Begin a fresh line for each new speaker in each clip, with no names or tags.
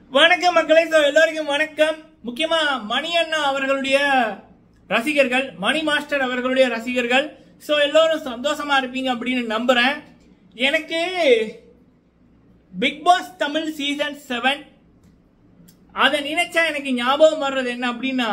வணக்கம் மக்களே. எல்லாருக்கும் வணக்கம். முக்கியமா மணி அண்ணா அவர்களுடைய ரசிகர்கள், மணி மாஸ்டர் அவர்களுடைய ரசிகர்கள், எல்லாரும் சந்தோஷமா இருப்பீங்க அப்படின்னு நம்புறேன். எனக்கு பிக் பாஸ் தமிழ் சீசன் 7 அதை நினைச்சா எனக்கு ஞாபகம் வர்றது என்ன அப்படின்னா,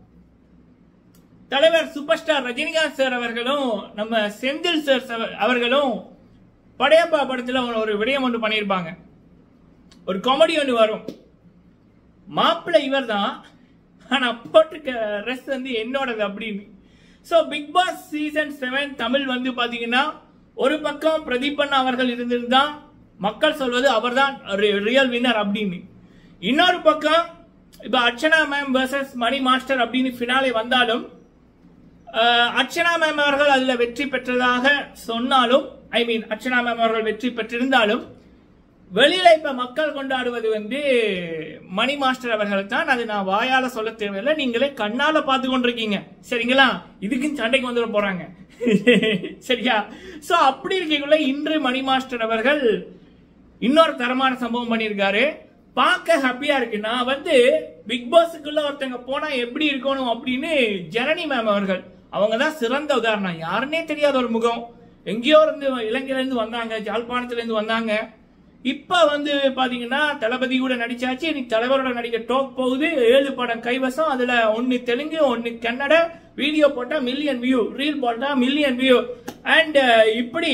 தலைவர் சூப்பர் ஸ்டார் ரஜினிகாந்த் சார் அவர்களும் நம்ம செந்தில் சார் அவர்களும் படையப்பா படத்துல ஒரு விடயம் ஒன்று பண்ணியிருப்பாங்க. ஒரு காமெடி ஒன்று வரும், மாப்பிள்ளை இவர் தான் ஆனா போட்டிருக்க ரெஸ்ட் என்னோடது அப்படின்னு. பிக் பாஸ் சீசன் 7 தமிழ் பாத்தீங்கன்னா, ஒரு பக்கம் பிரதீப் அண்ணா அவர்கள் இருந்திருந்தா மக்கள் சொல்வது அவர்தான் ரியல் வின்னர் அப்படின்னு. இன்னொரு பக்கம் இப்ப Archana ma'am versus Mani master அப்படின்னு பினாலே வந்தாலும், அர்ச்சனா மேம் அவர்கள் அதுல வெற்றி பெற்றதாக சொன்னாலும், அர்ச்சனா மேம் அவர்கள் வெற்றி பெற்றிருந்தாலும், வெளியில இப்ப மக்கள் கொண்டாடுவது மணி மாஸ்டர் அவர்கள் தான். அது நான் வாயால சொல்ல தேவையில்லை, நீங்களே கண்ணால பார்த்து கொண்டிருக்கீங்க. சரிங்களா? இதுக்கும் சண்டைக்கு வந்துட போறாங்க. சரியா? அப்படி இருக்கக்குள்ள இன்று மணி மாஸ்டர் அவர்கள் இன்னொரு தரமான சம்பவம் பண்ணியிருக்காரு. பார்க்க ஹாப்பியா இருக்கு. நான் பிக் பாஸுக்குள்ள ஒருத்தங்க போனா எப்படி இருக்கணும் அப்படின்னு ஜனனி மேம் அவர்கள், அவங்க தான் சிறந்த உதாரணம். யாருன்னே தெரியாத ஒரு முகம், எங்கேயோ இருந்து இலங்கையில இருந்து வந்தாங்க, ஜாழ்ப்பாணத்துல இருந்து வந்தாங்க. இப்ப பாத்தீங்கன்னா தளபதி கூட நடிச்சாச்சு. இன்னைக்கு தலைவரோட நடிக்க டோக் போகுது. 7 படம் கைவசம். அதுல 1 தெலுங்கு, 1 கன்னட. வீடியோ போட்டா மில்லியன் வியூ, ரீல் போட்டா மில்லியன் வியூ. அண்ட் இப்படி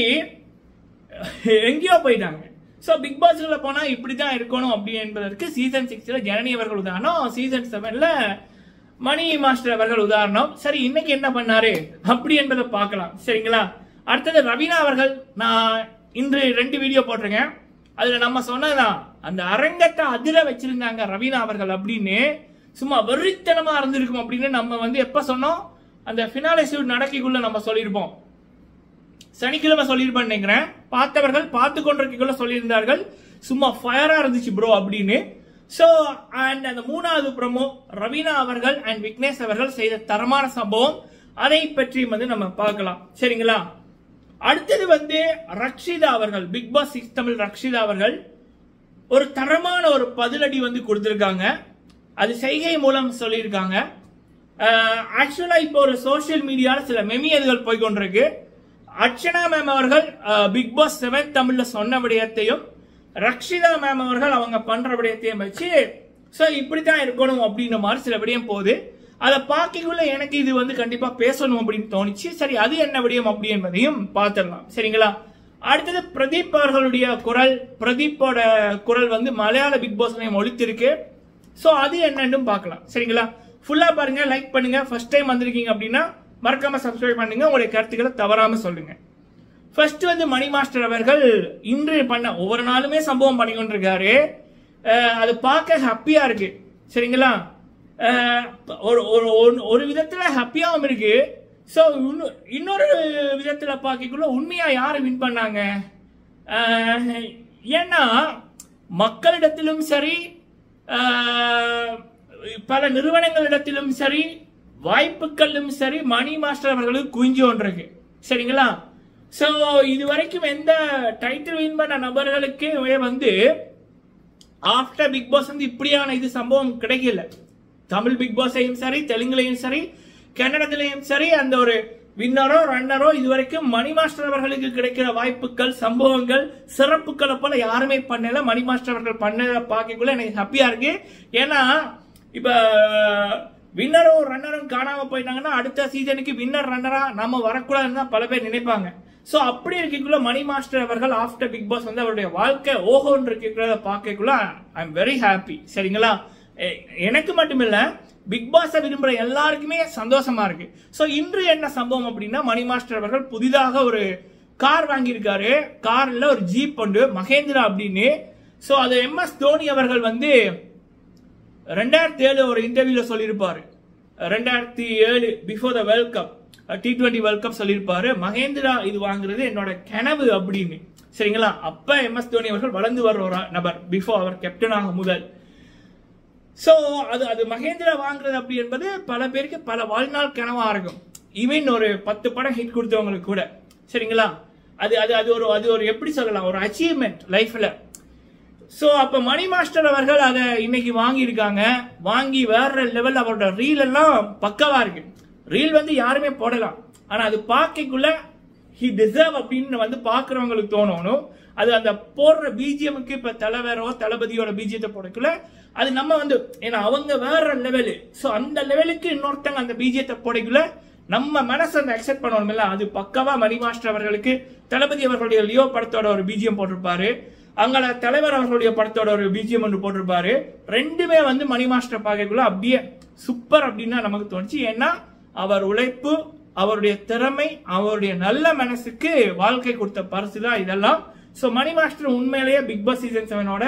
எங்கேயோ போயிட்டாங்க. பிக் பாஸ்ல போனா இப்படிதான் இருக்கணும் அப்படி என்பதற்கு சீசன் 6 ஜனனி அவர்கள் உதாரணம், சீசன் 7 மணி மாஸ்டர் அவர்கள் உதாரணம். சரி, இன்னைக்கு என்ன பண்ணாரு அப்படி என்பதை பார்க்கலாம். சரிங்களா? அடுத்தது ரவீனா அவர்கள். நான் இன்று 2 வீடியோ போட்டிருக்கேன். அதுல நம்ம சொன்னதான், அந்த அரங்கத்தை அதிர வச்சிருந்தாங்க ரவீனா அவர்கள் அப்படின்னு. சும்மா வெறித்தனமா இருந்திருக்கும் அப்படின்னு நம்ம எப்ப சொன்னோம், அந்த பினாலே ஷூட் நடக்கிக்குள்ள நம்ம சொல்லியிருப்போம். சனிக்கிழமை சொல்லியிருப்பேன் நினைக்கிறேன். பார்த்தவர்கள் பார்த்து கொண்டிருக்குள்ள சொல்லியிருந்தார்கள், சும்மா ஃபயரா இருந்துச்சு ப்ரோ அப்படின்னு. அண்ட் அந்த 3வது ப்ரோமோ ரவீனா அவர்கள் அண்ட் விக்னேஷ் அவர்கள் செய்த தரமான சம்பவம், அதை பற்றி நம்ம பார்க்கலாம். சரிங்களா? அடுத்தது ரக்ஷிதா அவர்கள், பிக் பாஸ் 6 தமிழ் ரக்ஷிதா அவர்கள் ஒரு தரமான ஒரு பதிலடி கொடுத்திருக்காங்க. அது செய்கை மூலம் சொல்லியிருக்காங்க. ஆக்சுவலா இப்போ ஒரு சோசியல் மீடியால சில மெமியதுகள் போய்கொண்டிருக்கு. அர்ச்சனா மேம் அவர்கள் பிக் பாஸ் 7 தமிழ்ல சொன்ன விடயத்தையும், ரக்ஷிதா மேம் அவர்கள் அவங்க பண்ற விடயத்தையும் வச்சு இப்படித்தான் இருக்கணும் அப்படின்ற மாதிரி சில விடயம் போகுது. அதை பார்க்கக்குள்ள எனக்கு இது கண்டிப்பா பேசணும் அப்படின்னு தோணுச்சு. சரி, அது என்ன விடயம் அப்படி என்பதையும் பார்த்துடலாம். சரிங்களா? அடுத்தது பிரதீப் அவர்களுடைய குரல், பிரதீப்போட குரல் மலையாள பிக் பாஸ் ஒழித்திருக்கு. அது என்னன்னு பார்க்கலாம். சரிங்களா? ஃபுல்லா பாருங்க, லைக் பண்ணுங்க. ஃபர்ஸ்ட் டைம் வந்திருக்கீங்க அப்படின்னா மறக்காம சப்ஸ்கிரைப் பண்ணுங்க. உங்களுடைய கருத்துக்களை தவறாம சொல்லுங்க. ஃபர்ஸ்ட் மணி மாஸ்டர் அவர்கள் இன்று பண்ண ஒவ்வொரு நாளுமே சம்பவம் பண்ணி கொண்டிருக்காரு. அது பார்க்க ஹாப்பியா இருக்கு. சரிங்களா? ஒரு விதத்துல ஹாப்பியாவும் இருக்கு. இன்னொரு விதத்துல பார்க்கக்குள்ள உண்மையா யாரு வின் பண்ணாங்க? ஏன்னா மக்களிடத்திலும் சரி, பல நிறுவனங்களிடத்திலும் சரி, வாய்ப்புகளிலும் சரி, மணி மாஸ்டர் அவர்களுக்கு குவிஞ்சு ஒன்றிருக்கு. சரிங்களா? இதுவரைக்கும் எந்த டைட்டில் வின் பண்ண நபர்களுக்கு ஆஃப்டர் பிக் பாஸ் இப்படியான சம்பவம் கிடைக்கல. தமிழ் பிக் பாஸையும் சரி, தெலுங்குலையும் சரி, கன்னடத்திலையும் சரி, அந்த ஒரு வின்னரோ ரன்னரோ இதுவரைக்கும் மணி மாஸ்டர் அவர்களுக்கு கிடைக்கிற வாய்ப்புகள், சம்பவங்கள், சிறப்புகளை போல யாருமே பண்ணல. மணி மாஸ்டர் அவர்கள் பண்ணத பார்க்கக்குள்ள எனக்கு ஹாப்பியா இருக்கு. ஏன்னா இப்ப வின்னரும் ரன்னரும் காணாம போயிட்டாங்கன்னா அடுத்த சீசனுக்கு வின்னர் ரன்னரா நம்ம வரக்கூடாதுன்னு தான் பல பேர் நினைப்பாங்க. அப்படி இருக்கக்குள்ள மணி மாஸ்டர் அவர்கள் ஆஃப்டர் பிக் பாஸ் அவருடைய வாழ்க்கை ஓஹோன்னு இருக்கிறத பார்க்கக்குள்ள ஐ எம் வெரி ஹாப்பி. சரிங்களா? எனக்கு மட்டுமில்ல, பிக் பாஸ் விரும்புற எல்லாருக்குமே சந்தோஷமா இருக்கு. இன்று என்ன சம்பவம் அப்படின்னா, மணி மாஸ்டர் அவர்கள் புதிதாக ஒரு கார் வாங்கியிருக்காரு. கார்ல ஒரு ஜீப் உண்டு, மகேந்திரா அப்படின்னு. அது MS தோனி அவர்கள் 2007 ஒரு இன்டர்வியூல சொல்லியிருப்பாரு. 2007 before the world cup, T20 world cup சொல்லியிருப்பாரு, மகேந்திரா இது வாங்குறது என்னோட கனவு அப்படின்னு. சரிங்களா? அப்ப MS தோனி அவர்கள் வளர்ந்து வர்ற ஒரு நபர், பிஃபோர் அவர் கேப்டனாக முதல். அது மகேந்திரா வாங்குறது அப்படி என்பது பல பேருக்கு பல வாழ்நாள் கனவா இருக்கும். ஈவன் ஒரு 10 படம் ஹிட் கொடுத்தவங்களுக்கு கூட. சரிங்களா? அது ஒரு எப்படி சொல்லலாம், ஒரு அச்சீவ்மெண்ட் லைஃப்ல. சோ அப்ப மணி மாஸ்டர் அவர்கள் அதை இன்னைக்கு வாங்கியிருக்காங்க. வாங்கி வேற லெவல் அவரோட ரீல் எல்லாம் பக்கவா இருக்கு. ரீல் வந்து யாருமே போடலாம், ஆனா அது பார்க்கக்குள்ள ஹி டிசர்வ் அப்படின்னு வந்து பாக்குறவங்களுக்கு தோணணும். அது அந்த போடுற பிஜிஎம்க்கு இப்ப தலைவரோ தளபதியோட பிஜிஎத்தை போடக்குள்ள அது நம்ம வந்து ஏன்னா அவங்க வேற லெவலு. சோ அந்த லெவலுக்கு இன்னொருத்தங்க அந்த பிஜிஎத்தை போடக்குள்ள நம்ம மனசு அந்த அக்செப்ட் பண்ணணும் இல்ல. அது பக்கவா மணி மாஸ்டர் அவர்களுக்கு தளபதி அவர்களுடைய லியோ படத்தோட ஒரு பிஜிஎம் போட்டிருப்பாரு, அங்க தலைவர் அவர்களுடைய படத்தோட ஒரு பிஜிஎம் ஒன்று போட்டிருப்பாரு. ரெண்டுமே வந்து மணி மாஸ்டர் பார்க்கக்குள்ள அப்படியே சூப்பர் அப்படின்னு நமக்கு தோணுச்சு. ஏன்னா அவர் உழைப்பு, அவருடைய திறமை, அவருடைய நல்ல மனசுக்கு வாழ்க்கை கொடுத்த பரிசு தான் இதெல்லாம். சோ மணி மாஸ்டர் உண்மையிலேயே பிக் பாஸ் சீசன் 7ஓட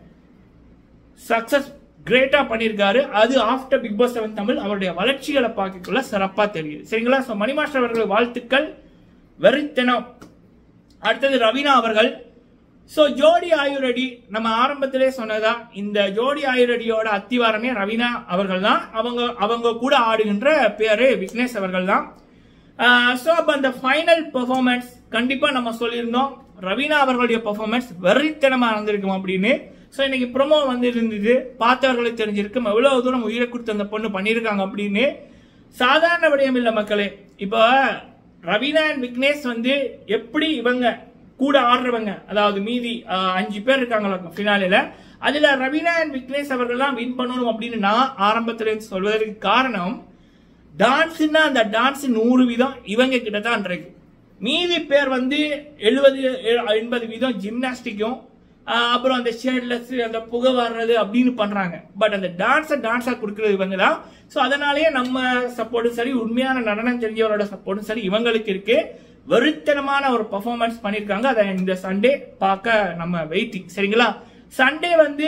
சக்சஸ் கிரேட்டா பண்ணிருக்காரு. அது ஆஃப்டர் பிக் பாஸ் 7 தமிழ் அவருடைய வளர்ச்சிகளை பார்க்கக்குள்ள சிறப்பா தெரியுது. சரிங்களா? சோ மணி மாஸ்டர் அவர்கள் வாழ்த்துக்கள், வெறித்தனம். அடுத்தது ரவீனா அவர்கள். சோ ஜோடி ஆயுரடி நம்ம ஆரம்பத்திலே சொன்னதா, இந்த ஜோடி ஆயுரடியோட அத்திவாரமே ரவீனா அவர்கள் தான். அவங்க கூட ஆடுகின்ற பேரு விக்னேஷ் அவர்கள் தான். சோ அப்ப அந்த ஃபைனல் பெர்ஃபார்மன்ஸ் கண்டிப்பா நம்ம சொல்லியிருந்தோம் ரவீனா அவர்களுடைய பெர்ஃபார்மன்ஸ் வெறித்தனமா இருந்திருக்கும் அப்படின்னு. சோ இன்னைக்கு ப்ரோமோ வந்து இருந்தது, பார்த்தவர்களுக்கு தெரிஞ்சிருக்கும் எவ்வளவு தூரம் உயிரை கொடுத்து அந்த பொண்ணு பண்ணிருக்காங்க அப்படின்னு. சாதாரண விடயம் இல்ல மக்களே. இப்போ ரவீனா அண்ட் விக்னேஷ் வந்து எப்படி இவங்க கூட ஆடுறவங்க, அதாவது மீதி 5 பேர் இருக்காங்க பினாலில, அதுல ரவீனா அண்ட் விக்னேஷ் அவர்கள் தான் வின் பண்ணணும் அப்படின்னு நான் ஆரம்பத்துல சொல்வதற்கு காரணம், டான்ஸ்னா அந்த டான்ஸ் 100 வீதம் இவங்க கிட்ட தான் இருக்கு. மீதி பேர் வந்து 70-80 வீதம் ஜிம்னாஸ்டிக்கும் அப்புறம் அந்த ஷேட்லெஸ் அந்த புகை வர்றது அப்படின்னு பண்றாங்க. பட் அந்த டான்ஸா கொடுக்கறது இவங்க தான். ஸோ அதனாலேயே நம்ம சப்போர்ட்டும் சரி, உண்மையான நடனம் தெரிஞ்சவரோட சப்போர்ட்டும் சரி இவங்களுக்கு இருக்கு. வெறித்தனமான ஒரு பெர்ஃபார்மன்ஸ் பண்ணிருக்காங்க. அதை இந்த சண்டே பார்க்க நம்ம வெயிட்டிங். சரிங்களா? சண்டே வந்து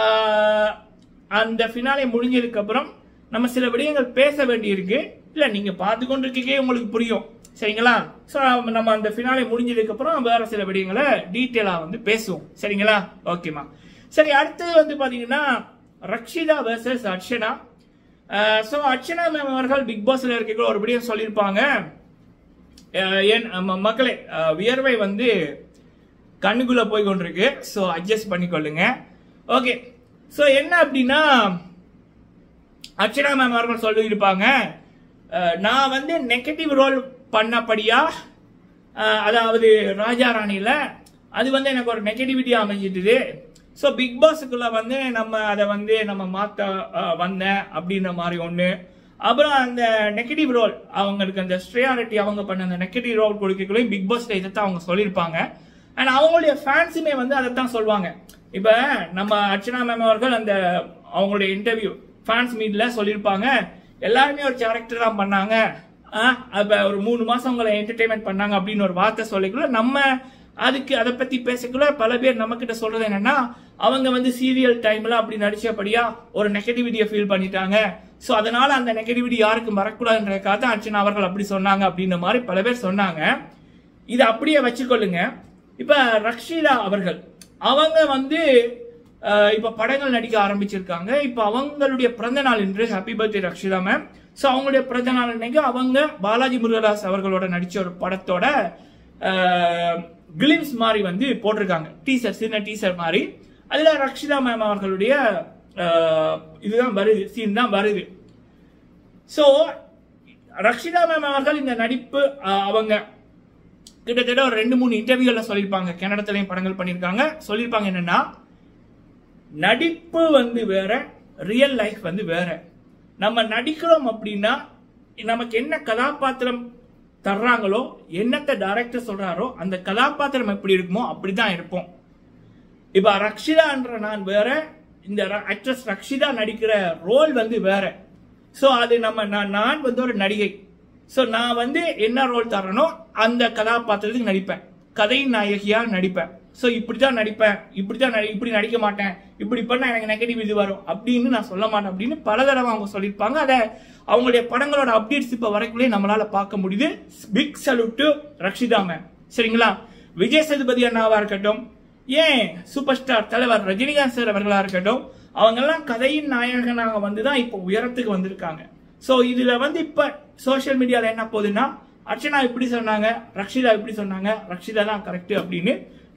அந்த ஃபினாலே முடிஞ்சதுக்கு அப்புறம் நம்ம சில விடயங்கள் பேச வேண்டி இருக்கு. இல்ல நீங்க பார்த்து கொண்டிருக்கே உங்களுக்கு புரியும். சரிங்களா? சோ நம்ம அந்த ஃபினாலே முடிஞ்சதுக்கு அப்புறம் வேற சில விடயங்களை டீட்டெயிலா வந்து பேசுவோம். சரிங்களா? ஓகேமா. சரி, அடுத்தது வந்து பாத்தீங்கன்னா Rakshitha versus Archana. So Archana ma'am அவர்கள் பிக் பாஸ்ல இருக்க ஒரு விடயம் சொல்லியிருப்பாங்க, மக்களே வியர்வை வந்து கண்ணுக்குள்ள போய் கொண்டிருக்கு, சோ அட்ஜஸ்ட் பண்ணிக்கொள்ளுங்க. ஓகே. சோ என்ன அப்படின்னா அர்ச்சனா மேம் அவர்கள் சொல்லியிருப்பாங்க, நான் வந்து நெகட்டிவ் ரோல் பண்ணபடியா, அதாவது ராஜா ராணியில அது வந்து எனக்கு ஒரு நெகட்டிவிட்டி அமைஞ்சிட்டுது. ஸோ பிக் பாஸுக்குள்ள வந்து நம்ம அதை வந்து நம்ம மாத்த வந்தேன் அப்படின்ற மாதிரி ஒன்று. அப்புறம் அந்த நெகட்டிவ் ரோல் அவங்களுக்கு அந்த ஸ்ட்ரியாரிட்டி அவங்க பண்ண அந்த நெகட்டிவ் ரோல் கொடுக்கக்குள்ளேயும் பிக் பாஸ்ல இதைத்தான் அவங்க சொல்லியிருப்பாங்க. அண்ட் அவங்களுடைய ஃபேன்ஸுமே வந்து அதைத்தான் சொல்லுவாங்க. இப்போ நம்ம அர்ச்சனா மேம் அவர்கள் அந்த அவங்களுடைய இன்டர்வியூ ஃபேன்ஸ் மீட்ல சொல்லியிருப்பாங்க, எல்லாருமே ஒரு கேரக்டர் தான் பண்ணாங்க, அப்ப ஒரு 3 மாசம் உங்களை என்டர்டைன்மெண்ட் பண்ணாங்க அப்படின்னு ஒரு வார்த்தை சொல்லிக்குள்ள நம்ம அதுக்கு அதை பத்தி பேசக்குள்ள பல பேர் நம்ம கிட்ட சொல்றது என்னன்னா, அவங்க வந்து சீரியல் டைம்ல அப்படி நடிச்சபடியா ஒரு நெகட்டிவிட்டியை ஃபீல் பண்ணிட்டாங்க. ஸோ அதனால அந்த நெகட்டிவிட்டி யாருக்கும் வரக்கூடாதுன்றதுக்காக அர்ச்சனா அவர்கள் அப்படி சொன்னாங்க அப்படின்ற மாதிரி பல பேர் சொன்னாங்க. இதை அப்படியே வச்சுக்கொள்ளுங்க. இப்ப ரக்ஷிதா அவர்கள் அவங்க வந்து இப்ப படங்கள் நடிக்க ஆரம்பிச்சிருக்காங்க. இப்ப அவங்களுடைய பிறந்த நாள் இன்று. Happy birthday Rakshitha ma'am. So அவங்களுடைய பிறந்த நாள் அன்னைக்கு அவங்க பாலாஜி முருகதாஸ் அவர்களோட நடிச்ச ஒரு படத்தோட கிளிம்ஸ் மாதிரி வந்து போட்டிருக்காங்க, டீசர், சின்ன டீசர் மாதிரி. அதுல ரக்ஷிதா மேம் அவர்களுடைய இதுதான் வருது, சீன் தான் வருது. சோ ரக்ஷிதா மேம் அவர்கள் இந்த நடிப்பு அவங்க கிட்டத்தட்ட ஒரு 2-3 இன்டர்வியூல சொல்லியிருப்பாங்க, கன்னடத்திலையும் படங்கள் பண்ணியிருக்காங்க. சொல்லியிருப்பாங்க என்னன்னா, நடிப்பு வந்து வேற, ரியல் லைஃப் வந்து வேற. நம்ம நடிக்கிறோம் அப்படின்னா நமக்கு என்ன கதாபாத்திரம் தர்றாங்களோ, என்னத்தை டைரக்டர் சொல்றாரோ அந்த கதாபாத்திரம் எப்படி இருக்குமோ அப்படிதான் இருப்போம். இப்ப ரக்ஷிதான்ற நான் வேற, இந்த ஆக்ட்ரஸ் ரக்ஷிதா நடிக்கிற ரோல் வந்து வேற. சோ அது நம்ம நான் வந்து ஒரு நடிகை. சோ நான் வந்து என்ன ரோல் தரனோ அந்த கதாபாத்திரத்துக்கு நடிப்பேன், கதையின் நாயகியா நடிப்பேன். சோ இப்படிதான் நடிப்பேன், இப்படி நடிக்க மாட்டேன், இப்படி பண்ணா எனக்கு நெகட்டிவ் இது வரும் அப்படின்னு நான் சொல்ல மாட்டேன் அப்படின்னு பல தடவை அவங்க சொல்லியிருப்பாங்க. அதை அவங்களுடைய படங்களோட அப்டேட்ஸ் இப்ப வரைக்குள்ளே நம்மளால பார்க்க முடியுது. Big salute to Rakshitha ma'am. சரிங்களா? விஜய் சேதுபதி அண்ணாவா இருக்கட்டும், ஏன் சூப்பர் ஸ்டார் தலைவர் ரஜினிகாந்த் சார் அவர்களா இருக்கட்டும், அவங்க எல்லாம் கதையின் நாயகனாக வந்துதான் இப்ப உயரத்துக்கு வந்திருக்காங்க. சோ இதுல வந்து இப்ப சோசியல் மீடியால என்ன போகுதுன்னா, அர்ச்சனா இப்படி சொன்னாங்க, ரக்ஷிதா இப்படி சொன்னாங்க, ரக்ஷிதா தான் கரெக்ட் அப்படின்னு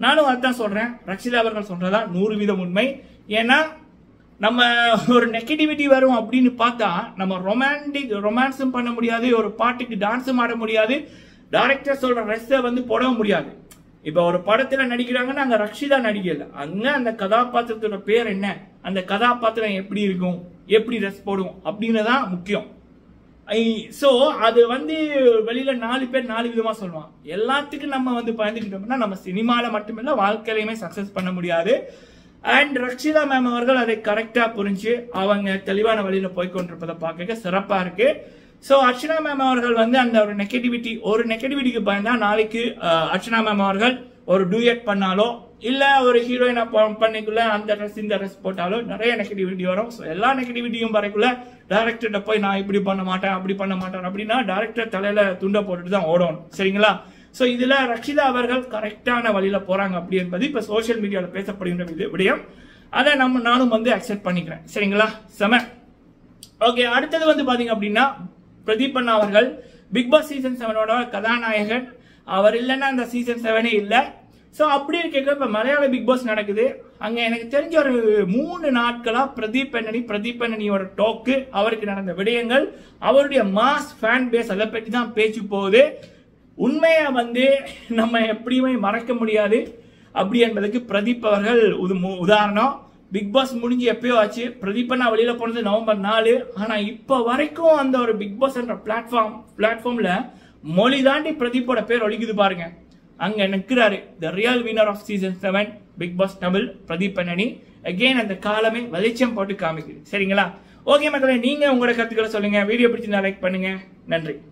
நானும் அதான் சொல்றேன், ரக்ஷிதா அவர்கள் சொல்றதா 100% உண்மை. ஏன்னா நம்ம ஒரு நெகட்டிவிட்டி வரும் அப்படின்னு பார்த்தா நம்ம ரொமான்ஸும் பண்ண முடியாது, ஒரு பாட்டுக்கு டான்ஸும் ஆட முடியாது, டைரக்டர் சொல்ற ரெஸ்ஸை வந்து போடவும் முடியாது. இப்ப ஒரு படத்துல நடிக்கிறாங்கன்னா அங்க ரக்ஷிதா நடிக்கல, அங்க அந்த கதாபாத்திரத்தோட பேர் என்ன, அந்த கதாபாத்திரம் எப்படி இருக்கும், எப்படி ரெஸ் போடும் அப்படின்னு தான் முக்கியம். சோ அது வந்து வெளியில 4 பேர் 4 விதமா சொல்லுவான். எல்லாத்துக்கும் நம்ம வந்து பயந்துக்கிட்டோம்னா நம்ம சினிமால மட்டுமில்ல வாழ்க்கையிலுமே சக்சஸ் பண்ண முடியாது. அண்ட் ரக்ஷிதா மேம் அவர்கள் அதை கரெக்டா புரிஞ்சு அவங்க தெளிவான வழியில போய்கொண்டிருப்பதை பார்க்க சிறப்பா இருக்கு. சோ அர்ச்சனா மேம் அவர்கள் வந்து அந்த ஒரு நெகட்டிவிட்டிக்கு பயந்தா நாளைக்கு அர்ச்சனா மேம் அவர்கள் ஒரு டூயட் பண்ணாலோ இல்ல ஒரு ஹீரோயினா பண்ணிக்குள்ள அந்த ட்ரெஸ் இந்த ட்ரெஸ் போட்டாலோ நிறைய நெகட்டிவிட்டி வரும். ஸோ எல்லா நெகட்டிவிட்டியும் வரைக்குள்ள டைரக்டர்கிட்ட போய் நான் இப்படி பண்ண மாட்டேன் அப்படி பண்ண மாட்டேன் அப்படின்னா டைரக்டர் தலையில துண்டை போட்டுட்டு தான் ஓடணும். சரிங்களா? சோ இதுல ரக்ஷிதா அவர்கள் கரெக்டான வழியில போறாங்க அப்படி என்பது இப்ப சோசியல் மீடியால பேசப்படுகின்ற விடயம். அதை நானும் வந்து அக்செப்ட் பண்ணிக்கிறேன். சரிங்களா? செம. ஓகே, அடுத்தது வந்து பாத்தீங்க அப்படின்னா பிரதீப் அண்ணா அவர்கள் பிக் பாஸ் சீசன் 7ஓட கதாநாயகன். அவர் இல்லைன்னா அந்த சீசன் 7ஏ இல்லை. ஸோ அப்படி இருக்க இப்ப மலையாள பிக் பாஸ் நடக்குது. அங்க எனக்கு தெரிஞ்ச ஒரு 3 நாட்களா பிரதீப் அண்ணனியோட டோக்கு, அவருக்கு நடந்த விடயங்கள், அவருடைய மாஸ் ஃபேன் பேஸ் அதை பற்றி தான் பேச்சு போகுது. உண்மையை வந்து நம்ம எப்படியுமே மறக்க முடியாது அப்படி என்பதுக்கு பிரதீப் அவர்கள் உதாரணம். பிக் பாஸ் முடிஞ்சு எப்பயோ ஆச்சு, பிரதீப் அண்ணா வெளியில போனது நவம்பர் 4. ஆனா இப்ப வரைக்கும் அந்த ஒரு பிக் பாஸ் என்ற பிளாட்ஃபார்ம்ல மொழி தாண்டி பிரதீப்போட பேர் ஒழிக்குது பாருங்க. அங்க நிற்கிறாரு the real winner of season 7 big boss Tamil Pradeep அண்ணனி. அகெயின் அந்த காலமே வெளிச்சம் போட்டு காமிக்குது. சரிங்களா? ஓகே மக்களே, நீங்க உங்களோட கருத்துக்களை சொல்லுங்க. வீடியோ பிடிச்சிருந்தா லைக் பண்ணுங்க. நன்றி.